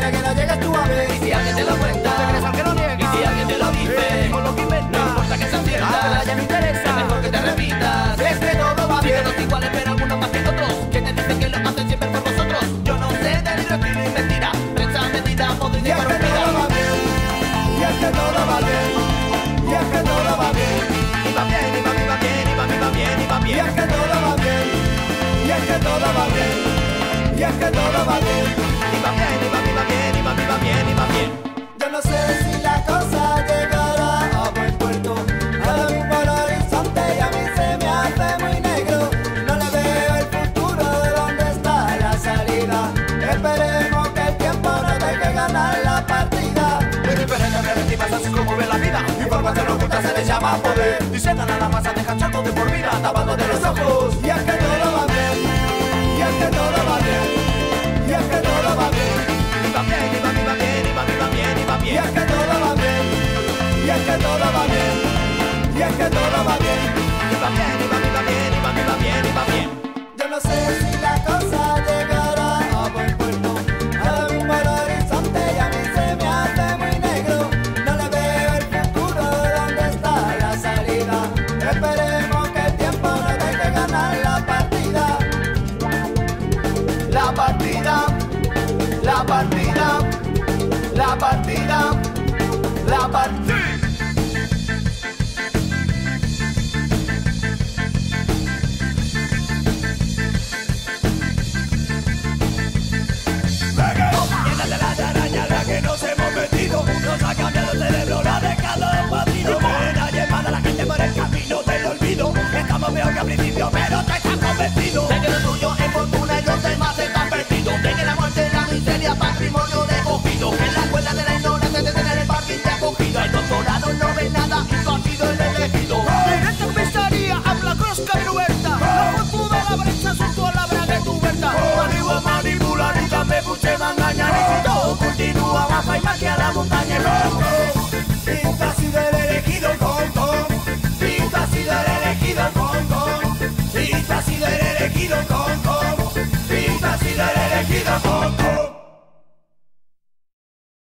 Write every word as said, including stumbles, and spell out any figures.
puede que no llegues tú a ver. Y si alguien te lo cuenta, no te crees al que lo niega. Y si alguien te lo dice, eh, con lo que inventa, no importa que sea cierta, ah, ya no interesa. es mejor que te repitas. Es que todo va bien. Todos iguales, pero algunos más que otros. Que te dicen que lo hacen siempre por vosotros. Yo no sé de libro, estilo y mentira. Prensa, mentira, modo y Y es que todo va bien. Y es que todo va bien. Y es que todo va bien. Y va bien, y va, y va bien, y va, y va bien, y va Y bien. es que todo va bien. Y es que todo va bien. Y es que todo va bien. Y va bien, y va, y va bien, y va, y va bien, y va bien. Yo no sé si la cosa llegará a buen puerto. Ahora mismo el horizonte y a mí se me hace muy negro. No le veo el futuro de dónde está la salida. Esperemos que el tiempo no deje ganar la partida. Muy diferente, preventiva, es así como ve la vida. Información oculta se le llama poder. Y se gana la masa, deja chato de por vida, tapándote los ojos. Y es que todo va bien. Y es que todo va bien. Y es que todo va bien. Y va bien, y va, y va bien, y va, y va bien, y va Y bien. es que todo va bien. Y es que todo va bien. Y es que todo va bien. Y va bien, y va, y va bien, y va, y va bien, y va bien. Yo no sé si la cosa llegará a buen puerto. Ahora mismo el horizonte y a mí se me hace muy negro. No le veo el futuro de dónde está la salida. Esperemos que el tiempo no deje ganar la partida. La partida, la partida, la partida, la partida. Llena de la araña la que nos hemos metido. Nos ha cambiado el cerebro, la ha dejado en cuadrito. Que nadie manda a la gente por el camino del olvido. Estamos peor que al principio, pero te estás convencido de que lo tuyo es fortuna y los demás están perdidos. De que la muerte es la miseria, patrimonio de cogido. Que en la escuela de la ignorancia de tener el parking te ha cogido. El doctorado no ve nada y tú has sido el elegido. Directo empezaría, habla crosca y ruerta. La fortuna la brecha surto a la braga tu verdad. Manivo manipular y també potser m'enganyen. Y si todo continúa baja y magia la montaña y rojo. Pinta ha sido el elegido con con. Pinta ha sido el elegido con con. Pinta ha sido el elegido con con. Pinta ha sido el elegido con con.